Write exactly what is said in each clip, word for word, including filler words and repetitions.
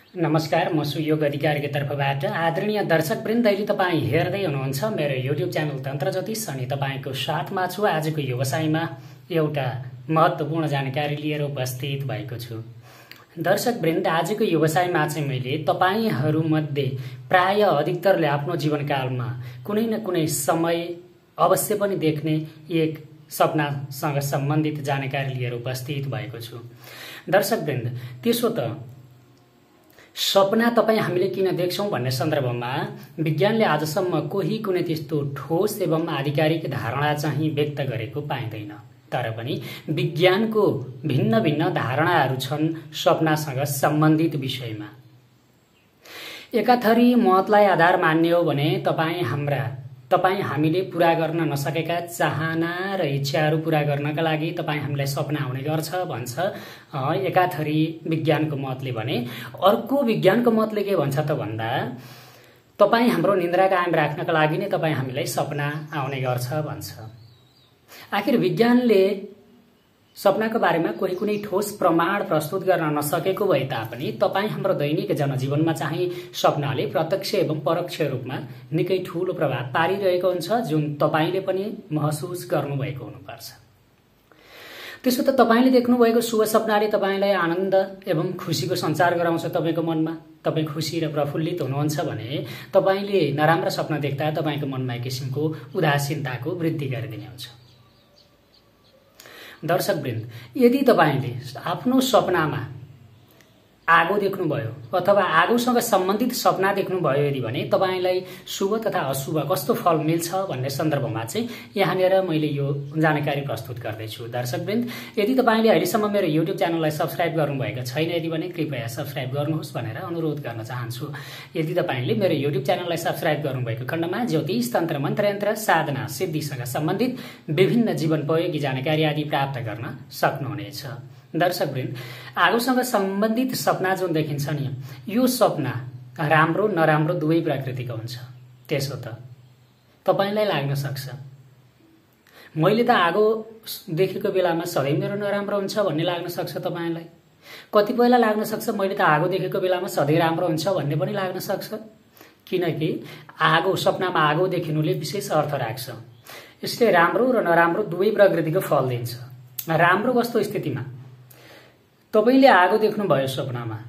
नमस्कार, म सुयोग अधिकारीको तर्फबाट आदरणीय दर्शकवृन्द, अहिले तपाईँ हेर्दै हुनुहुन्छ मेरो युट्युब च्यानल तन्त्र ज्योतिष अनि तपाईँको साथमा छु। आजको व्यवसायमा एउटा महत्त्वपूर्ण जानकारी लिएर उपस्थित भएको छु। दर्शकवृन्द, आजको व्यवसायमा चाहिँ मैले तपाईँहरूमध्ये प्राय अधिकतरले आफ्नो जीवनकालमा कुनै न कुनै समय अवश्य पनि देख्ने एक सपनासँग सम्बन्धित जानकारी लिएर उपस्थित भएको छु। दर्शकवृन्द, त्यसो त सपना तपाईँ हामीले किन देख्छौं भन्ने सन्दर्भमा विज्ञानले आजसम्म कोही कुनै त्यस्तो ठोस एवं आधिकारिक धारणा चाहिँ व्यक्त गरेको पाइँदैन। तर पनि विज्ञानको भिन्न भिन्न धारणाहरू छन् सपनासँग सम्बन्धित विषयमा। एकाथरी मतलाई आधार मान्ने हो भने तपाईँ हाम्रा तपाईँ हामीले पूरा गर्न नसकेका चाहना र इच्छाहरू पूरा गर्नका लागि तपाईँ हामीलाई सपना आउने गर्छ भन्छ एकाथरी विज्ञानको मतले भने। अर्को विज्ञानको मतले के भन्छ त भन्दा तपाईँ हाम्रो निन्द्रा कायम राख्नका लागि नै तपाईँ हामीलाई सपना आउने गर्छ भन्छ। आखिर विज्ञानले सपनाको बारेमा कोही कुनै ठोस प्रमाण प्रस्तुत गर्न नसकेको भए तापनि तपाईँ हाम्रो दैनिक जनजीवनमा चाहिँ सपनाले प्रत्यक्ष एवं परोक्ष रूपमा निकै ठूलो प्रभाव पारिरहेको हुन्छ, जुन तपाईँले पनि महसुस गर्नुभएको हुनुपर्छ। त्यसो त तपाईँले देख्नुभएको शुभ सपनाले तपाईँलाई आनन्द एवं खुसीको सञ्चार गराउँछ तपाईँको मनमा। तपाईँ खुसी र प्रफुल्लित हुनुहुन्छ भने तपाईँले नराम्रो सपना देख्दा तपाईँको मनमा एक किसिमको उदासीनताको वृद्धि गरिदिने हुन्छ। दर्शकवृन्द, यदि तपाईले आफ्नो सपनामा आगो देख्नुभयो अथवा आगोसँग सम्बन्धित सपना देख्नुभयो यदि भने तपाईलाई शुभ तथा अशुभ कस्तो फल मिल्छ भन्ने सन्दर्भमा चाहिँ यहाँनिर मैले यो जानकारी प्रस्तुत गर्दैछु। दर्शकवृन्द, यदि तपाईले अहिलेसम्म मेरो युट्युब च्यानललाई सब्स्क्राइब गर्नुभएको छैन यदि भने कृपया सब्स्क्राइब गर्नुहोस् भनेर अनुरोध गर्न चाहन्छु। यदि तपाईले मेरो युट्युब च्यानललाई सब्स्क्राइब गर्नुभएको खण्डमा ज्योतिष, तन्त्र, मन्त्र, यन्त्र, साधना, सिद्धिसँग सम्बन्धित विभिन्न जीवनोपयोगी जानकारी आदि प्राप्त गर्न सक्नुहुनेछ। दर्शकवृन्द, आगोसँग सम्बन्धित सपना जुन देखिन्छ नि, यो सपना राम्रो नराम्रो दुवै प्रकृतिको हुन्छ। त्यसो त तपाईलाई लाग्न सक्छ मैले त आगो देखेको बेलामा सधैँ मेरो नराम्रो हुन्छ भन्ने लाग्न सक्छ तपाईलाई। कतिपयलाई लाग्न सक्छ मैले त आगो देखेको बेलामा सधैँ राम्रो हुन्छ भन्ने पनि लाग्न सक्छ, किनकि आगो सपनामा आगो देखिनुले विशेष अर्थ राख्छ। यसले राम्रो र नराम्रो दुवै प्रकृतिको फल दिन्छ। राम्रो कस्तो स्थितिमा तपाईले आगो देख्नुभयो, सपनामा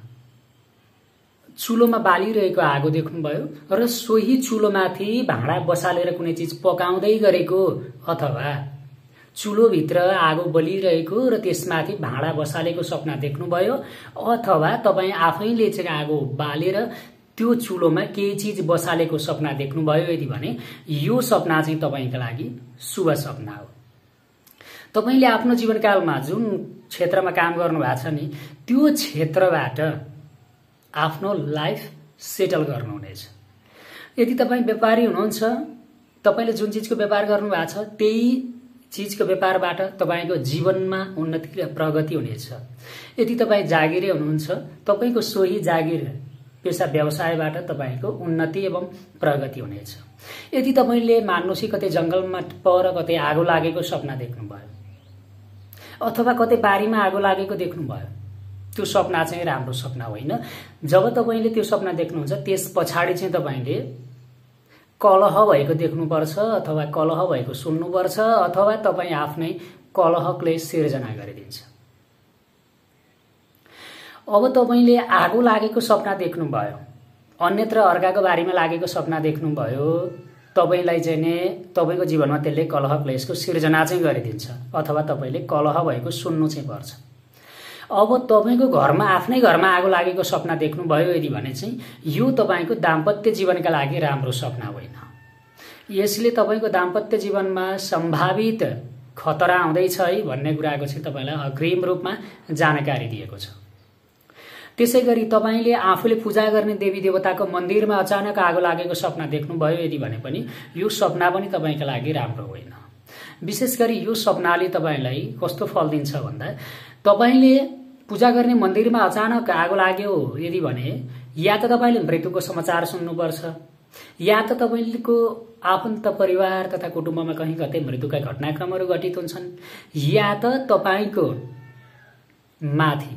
चुलोमा बालिरहेको आगो देख्नुभयो र सोही चुलोमाथि भाँडा बसालेर कुनै चीज पकाउँदै गरेको अथवा चुलोभित्र आगो बलिरहेको र त्यसमाथि भाँडा बसालेको सपना देख्नुभयो, अथवा तपाईँ आफैले चाहिँ आगो बालेर त्यो चुलोमा केही चीज बसालेको सपना देख्नुभयो यदि भने यो सपना चाहिँ तपाईका लागि शुभ सपना हो। तपाईले आफ्नो जीवनकालमा जुन क्षेत्रमा काम गर्नु भएको छ नि, त्यो क्षेत्रबाट आफ्नो लाइफ सेटल गर्नुहुनेछ। यदि तपाईँ व्यापारी हुनुहुन्छ, तपाईले जुन चीजको व्यापार गर्नु भएको छ त्यही चीजको व्यापारबाट तपाईको जीवनमा उन्नति र प्रगति हुनेछ। यदि तपाईँ जागिरे हुनुहुन्छ, तपाईको सोही जागिर पेशा व्यवसायबाट तपाईको उन्नति एवं प्रगति हुनेछ। यदि तपाईले मान्नुहोस् कतै जंगलमा पर कतै आगो लागेको सपना देख्नुभयो अथवा कतै बारीमा आगो लागेको देख्नुभयो, त्यो सपना चाहिँ राम्रो सपना होइन। जब तपाईले त्यो सपना देख्नुहुन्छ त्यस पछाडि चाहिँ तपाईले कलह भएको देख्नुपर्छ अथवा कलह भएको सुन्नुपर्छ अथवा तपाईँ आफ्नै कलहले सिर्जना गरिदिन्छ। अब तपाईले आगो लागेको सपना देख्नुभयो, अन्यत्र अर्काको बारीमा लागेको सपना देख्नुभयो, तपाईलाई चाहिँ नि तपाईको जीवनमा त्यसले कलह क्लेशको सिर्जना चाहिँ गरिदिन्छ अथवा तपाईले कलह भएको सुन्नु चाहिँ पर्छ। अब तपाईको घरमा आफ्नै घरमा आगो लागेको सपना देख्नुभयो यदि भने चाहिँ यो तपाईको दाम्पत्य जीवनका लागि राम्रो सपना होइन। यसले तपाईको दाम्पत्य जीवनमा सम्भावित खतरा आउँदैछ है भन्ने कुराको चाहिँ तपाईलाई अग्रिम रूपमा जानकारी दिएको छ। त्यसैगरी तपाईले आफूले पूजा गर्ने देवी देवताको मन्दिरमा अचानक आगो लागेको सपना देख्नुभयो यदि भने पनि यो सपना पनि तपाईका लागि राम्रो होइन। विशेष गरी यो सपनाले तपाईलाई कस्तो फल दिन्छ भन्दा तपाईले पूजा गर्ने मन्दिरमा अचानक आगो लाग्यो यदि भने या त तपाईले मृत्युको समाचार सुन्नुपर्छ, या त तपाईको आफन्त परिवार तथा कुटुम्बमा कहीँ कतै मृत्युका घटनाक्रमहरू घटित हुन्छन्, या त तपाईको माथि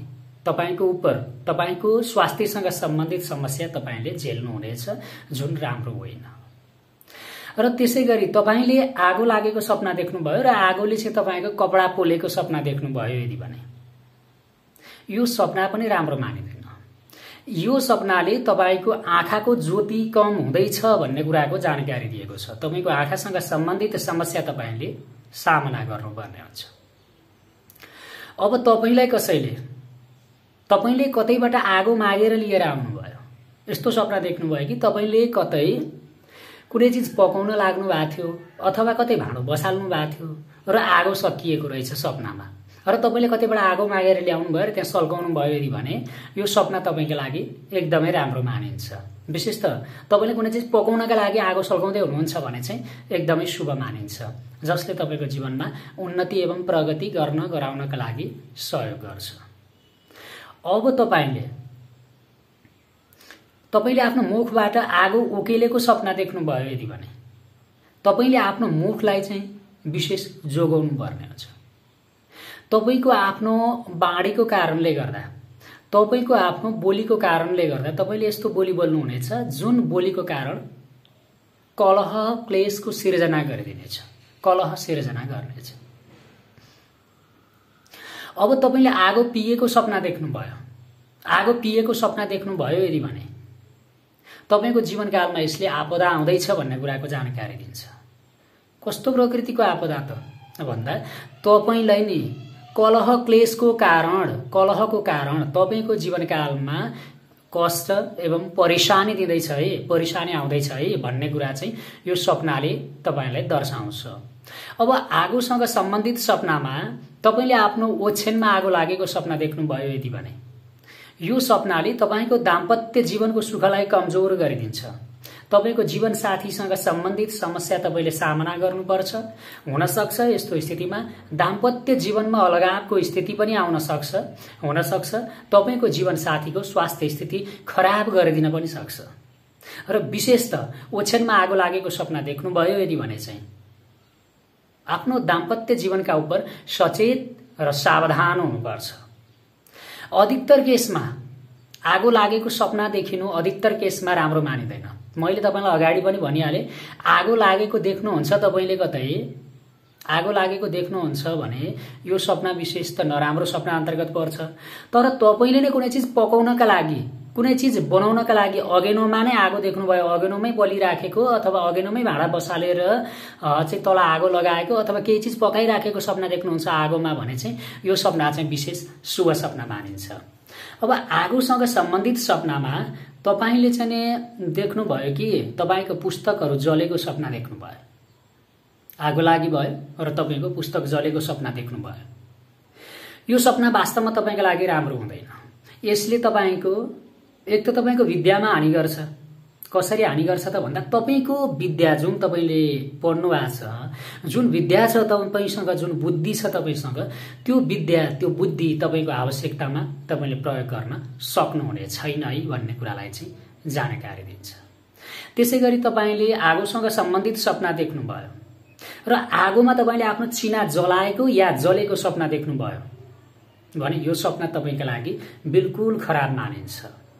तपाईको उप तपाईको स्वास्थ्यसँग सम्बन्धित समस्या तपाईले झेल्नुहुनेछ, जुन राम्रो होइन। र त्यसैगरी तपाईले आगो लागेको सपना देख्नुभयो र आगोले चाहिँ तपाईको कपडा पोलेको सपना देख्नुभयो यदि भने यो सपना पनि राम्रो मानिदैन। यो सपनाले तपाईको आँखाको ज्योति कम हुँदैछ भन्ने कुराको जानकारी दिएको छ। तपाईको आँखासँग सम्बन्धित समस्या तपाईले सामना गर्नुपर्ने हुन्छ। अब तपाईलाई कसैले तपाईले कतैबाट आगो मागेर लिएर आउनुभयो, यस्तो सपना देख्नुभयो कि तपाईले कतै कुनै चीज पकाउन लाग्नु भएको थियो अथवा कतै भाँडो बसाल्नु भएको थियो र आगो सकिएको रहेछ सपनामा, र तपाईले कतैबाट आगो मागेर ल्याउनु भयो र त्यहाँ सल्काउनु भयो यदि भने यो सपना तपाईको लागि एकदमै राम्रो मानिन्छ। विशेष त तपाईले कुनै चीज पकाउनका लागि आगो सल्काउँदै हुनुहुन्छ भने चाहिँ एकदमै शुभ मानिन्छ, जसले तपाईको जीवनमा उन्नति एवं प्रगति गर्न गराउनका लागि सहयोग गर्छ। अब तपाईले तपाईले आफ्नो मुखबाट आगो उकेलेको सपना देख्नुभयो यदि भने तपाईले आफ्नो मुखलाई चाहिँ विशेष जोगाउनु पर्ने हुन्छ। तपाईको आफ्नो बाणीको कारणले गर्दा, तपाईको आफ्नो बोलीको कारणले गर्दा तपाईले यस्तो बोली बोल्नु हुनेछ जुन बोलीको कारण कलह क्लेशको सिर्जना गरिदिनेछ, कलह सिर्जना गर्नेछ। अब तपाईले आगो पिएको सपना देख्नुभयो, आगो पिएको सपना देख्नुभयो यदि भने तपाईको जीवनकालमा यसले आपदा आउँदैछ भन्ने कुराको जानकारी दिन्छ। कस्तो प्रकृतिको आपदा त भन्दा तपाईलाई नि कलह क्लेशको कारण कलहको कारण तपाईको जीवनकालमा कष्ट एवं परेशानी दिँदैछ है, परेशानी आउँदैछ है भन्ने कुरा चाहिँ यो सपनाले तपाईलाई दर्शाउँछ। अब आगोसँग सम्बन्धित सपनामा तपाईले आफ्नो ओछ्यानमा आगो लागेको सपना देख्नुभयो यदि भने यो सपनाले तपाईको दाम्पत्य जीवनको सुखलाई कमजोर गरिदिन्छ। तपाईको जीवन साथीसँग सम्बन्धित समस्या तपाईले सामना गर्नुपर्छ। हुन सक्छ यस्तो स्थितिमा दाम्पत्य जीवनमा अलगावको स्थिति पनि आउन सक्छ। हुन सक्छ तपाईको जीवन साथीको स्वास्थ्य स्थिति खराब गरिदिन पनि सक्छ। र विशेष त ओछ्यानमा आगो लागेको सपना देख्नुभयो यदि भने चाहिँ आफ्नो दाम्पत्य जीवनका उप सचेत र सावधान हुनुपर्छ। अधिकतर केसमा आगो लागेको सपना देखिनु अधिकतर केसमा राम्रो मानिदैन। मैले तपाईलाई अगाडि पनि भनिहाले, आगो लागेको देख्नुहुन्छ तपाईले कतै आगो लागेको देख्नुहुन्छ भने यो सपना विशेष त नराम्रो सपना अन्तर्गत पर्छ। तर तपाईले नै कुनै चीज पकाउनका लागि, कुनै चीज बनाउनका लागि अगेनोमा नै आगो देख्नुभयो, अगेनोमै बलिराखेको अथवा अगेनोमै भाँडा बसालेर चाहिँ तल आगो लगाएको अथवा केही चीज पकाइराखेको सपना देख्नुहुन्छ आगोमा भने चाहिँ यो सपना चाहिँ विशेष शुभ सपना मानिन्छ। अब आगोसँग सम्बन्धित सपनामा तपाईले चाहिँ देख्नुभयो कि तपाईको पुस्तकहरू जलेको सपना देख्नुभयो, आगो लागि भयो र तपाईको पुस्तक जलेको सपना देख्नुभयो। यो सपना वास्तवमा तपाईको लागि राम्रो हुँदैन। यसले तपाईको एक त तपाईको विद्यामा हानि गर्छ। कसरी हानि गर्छ त भन्दा तपाईको विद्या जुन तपाईले पढ्नु भएको छ, जुन विद्या छ तपाईसँग, जुन बुद्धि छ तपाईसँग, त्यो विद्या त्यो बुद्धि तपाईको आवश्यकतामा तपाईले प्रयोग गर्न सक्नुहुने छैन है भन्ने कुरालाई चाहिँ जानकारी दिन्छ। त्यसैगरी तपाईले आगोसँग सम्बन्धित सपना देख्नुभयो र आगोमा तपाईले आफ्नो चिना जलाएको या जलेको सपना देख्नुभयो भने यो सपना तपाईका लागि बिल्कुल खराब मानिन्छ।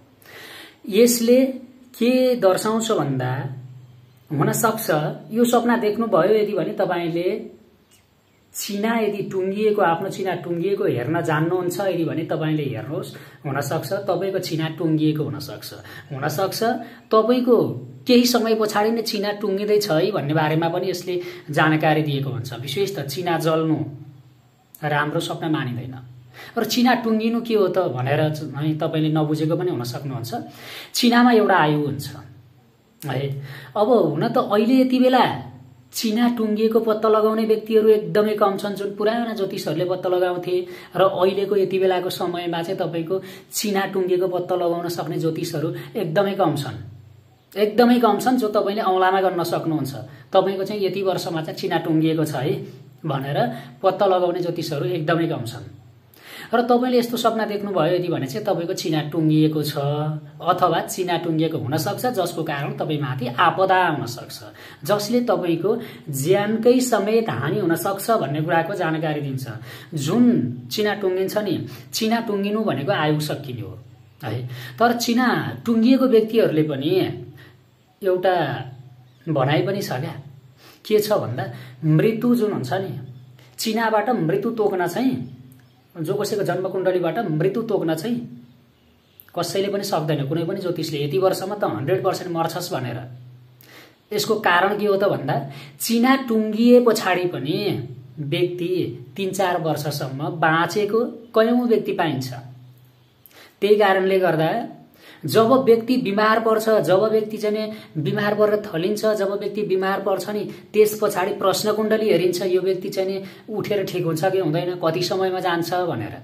यसले के दर्शाउँछ भन्दा हुन सक्छ यो सपना देख्नुभयो यदि भने तपाईले चिना यदि टुंगिएको, आफ्नो चिना टुंगिएको हेर्न जान्नुहुन्छ यदि भने तपाईले हेर्नुहोस्। हुन सक्छ तपाईको चिना टुंगिएको हुन सक्छ, हुन सक्छ तपाईको केही समय पछाडि नै चिना टुंगिदै छ है भन्ने बारेमा पनि यसले जानकारी दिएको हुन्छ। विशेष त चिना जल्नु राम्रो सपना मानिदैन। र चिना टुंगिनु के हो त भनेर तपाईले नबुझेको पनि हुन सक्नुहुन्छ। चिनामा एउटा आयु हुन्छ है। अब हुन त अहिले यति बेला चिना टुंगिएको पत्ता लगाउने व्यक्तिहरू एकदमै कम छन्, जुन पुराना ज्योतिषहरूले पत्ता लगाउँथे। र अहिलेको यति बेलाको समयमा चाहिँ तपाईको चिना टुंगिएको पत्ता लगाउन सक्ने ज्योतिषहरू एकदमै कम छन्, एकदमै कम छन्, जो तपाईले औँलामा गर्न सक्नुहुन्छ। तपाईको चाहिँ यति वर्षमा चाहिँ चिना टुंगिएको छ है भनेर पत्ता लगाउने ज्योतिषहरू एकदमै कम छन्। र तपाईँले यस्तो सपना देख्नुभयो यदि भने चाहिँ तपाईँको चिना टुङ्गिएको छ अथवा चिना टुङ्गिएको हुन सक्छ जसको कारण तपाईँमाथि आपदा आउन सक्छ, जसले तपाईँको ज्यानकै समेत हानि हुन सक्छ भन्ने कुराको जानकारी दिन्छ। जुन चिना टुङ्गिन्छ नि, चिना टुङ्गिनु भनेको आयु सकिने हो है। तर चिना टुङ्गिएको व्यक्तिहरूले पनि एउटा भनाइ पनि छ क्या, के छ भन्दा मृत्यु जुन हुन्छ नि, चिनाबाट मृत्यु तोक्न चाहिँ, जो कसैको जन्मकुण्डलीबाट मृत्यु तोक्न चाहिँ कसैले पनि सक्दैन, कुनै पनि ज्योतिषले यति वर्षमा त हन्ड्रेड पर्सेन्ट मर्छस् भनेर। यसको कारण के हो त भन्दा चिना टुङ्गिए पछाडि पनि व्यक्ति तीन चार वर्षसम्म बाँचेको कयौं व्यक्ति पाइन्छ। त्यही कारणले गर्दा जब व्यक्ति बिमार पर्छ, जब व्यक्ति चाहिँ बिमार परेर थलिन्छ, जब व्यक्ति बिमार पर्छ नि त्यस पछाडि प्रश्न कुण्डली हेरिन्छ, यो व्यक्ति चाहिँ उठेर ठिक हुन्छ कि हुँदैन, कति समयमा जान्छ भनेर।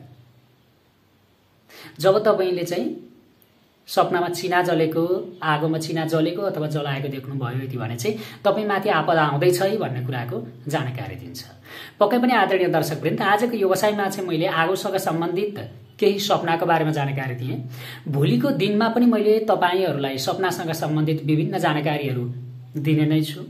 जब तपाईले चाहिँ सपनामा चिना जलेको, आगोमा चिना जलेको अथवा जलाएको देख्नुभयो यदि भने चाहिँ तपाईमाथि आपदा आउँदैछ है भन्ने कुराको जानकारी दिन्छ। पक्कै पनि आदरणीय दर्शकवृन्द, आजको व्यवसायमा चाहिँ मैले आगोसँग सम्बन्धित केही सपनाको बारेमा जानकारी दिएँ। भोलिको दिनमा पनि मैले तपाईहरुलाई सपनासँग सम्बन्धित विभिन्न जानकारीहरू दिने नै छु।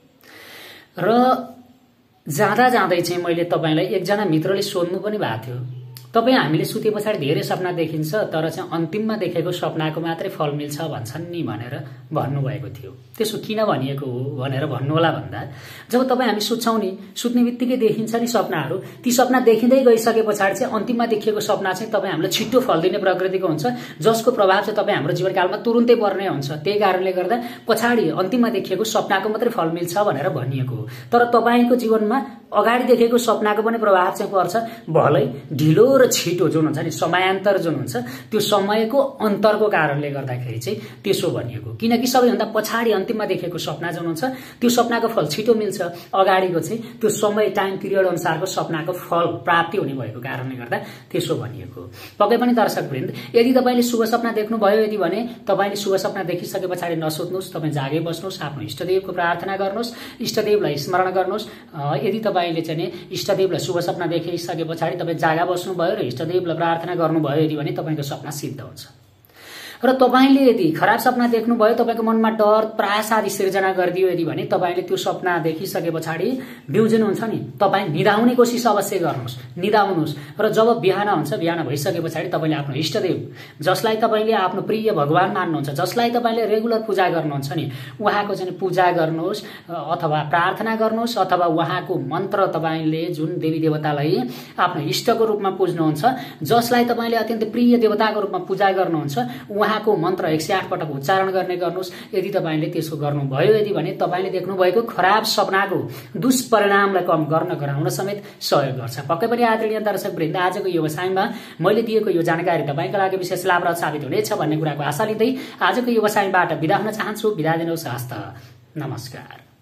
र जाँदा जाँदै चाहिँ मैले तपाईलाई एकजना मित्रले सोध्नु पनि भएको थियो, तपाई हामीले सुते पछाडि धेरै सपना देखिन्छ तर चाहिँ अन्तिममा देखेको सपनाको मात्रै फल मिल्छ भन्छन् नि भनेर भन्नुभएको थियो। त्यसो किन भनिएको हो भनेर भन्नुहोला भन्दा, जब तपाई हामी सुत्छौं नि, सुत्ने बित्तिकै देखिन्छ नि सपनाहरू, ती सपना देखिँदै गइसके पछाडि चाहिँ अन्तिममा देखिएको सपना चाहिँ तपाई हामीलाई छिट्टो फल दिने प्रकृतिको हुन्छ, जसको प्रभाव चाहिँ तपाई हाम्रो जीवनकालमा तुरुन्तै पर्ने हुन्छ। त्यही कारणले गर्दा पछाडि अन्तिममा देखिएको सपनाको मात्रै फल मिल्छ भनेर भनिएको हो। तर तपाईको जीवनमा अगाडि देखेको सपनाको पनि प्रभाव चाहिँ पर्छ, भलै ढिलो र छिटो जुन हुन्छ नि समयान्तर जुन हुन्छ, त्यो समयको अन्तरको कारणले गर्दाखेरि चाहिँ त्यसो भनिएको। किनकि सबैभन्दा पछाडि अन्तिममा देखेको सपना जुन हुन्छ त्यो सपनाको फल छिटो मिल्छ, अगाडिको चाहिँ त्यो समय टाइम पिरियड अनुसारको सपनाको फल प्राप्ति हुने भएको कारणले गर्दा त्यसो भनिएको। पक्कै पनि दर्शकवृन्द, यदि तपाईले शुभ सपना देख्नुभयो यदि भने तपाईले शुभ सपना देखिसके पछाडि नसुत्नुस्, तपाई जागै बस्नुस्, आफ्नो इष्टदेवको प्रार्थना गर्नुस्, इष्टदेवलाई स्मरण गर्नुस्। यदि तपाईले चाहिँ इष्टदेवलाई शुभ सपना देखिसके पछाडि तपाई जागा बस्नुभयो र इष्टदेवलाई प्रार्थना गर्नुभयो यदि भने तपाईको सपना सिद्ध हुन्छ। र तपाईले यदि खराब सपना देख्नुभयो, तपाईको मनमा डर त्रास आदि सिर्जना गरिदियो यदि भने तपाईले त्यो सपना देखिसके पछाडि बिउजिनुहुन्छ नि, तपाई निदाउने कोसिस अवश्य गर्नुस्, निदाउनुस्। र जब बिहान हुन्छ, बिहान भइसके पछाडि तपाईले आफ्नो इष्टदेव, जसलाई तपाईले आफ्नो प्रिय भगवान मान्नुहुन्छ, जसलाई तपाईले रेगुलर पूजा गर्नुहुन्छ नि, उहाँको चाहिँ पूजा गर्नुहोस् अथवा प्रार्थना गर्नुहोस्, अथवा उहाँको मन्त्र तपाईले जुन देवी देवतालाई आफ्नो इष्टको रूपमा पुज्नुहुन्छ, जसलाई तपाईले अत्यन्त प्रिय देवताको रूपमा पूजा गर्नुहुन्छ, उहाँको मन्त्र एक सय आठ पटक उच्चारण गर्ने गर्नुहोस्। यदि तपाईले त्यसो गर्नुभयो यदि भने तपाईले देख्नु भएको खराब सपनाको दुष्परिणामलाई कम गर्न गराउन समेत सहयोग गर्छ। पक्कै पनि आदरणीय दर्शकवृन्द, आजको व्यवसायमा मैले दिएको यो जानकारी तपाईका लागि विशेष लाभप्रद साबित हुनेछ भन्ने कुराको आशा लिँदै आजको व्यवसायबाट बिदा हुन चाहन्छु। बिदा दिनुहोस्, हस्त, नमस्कार।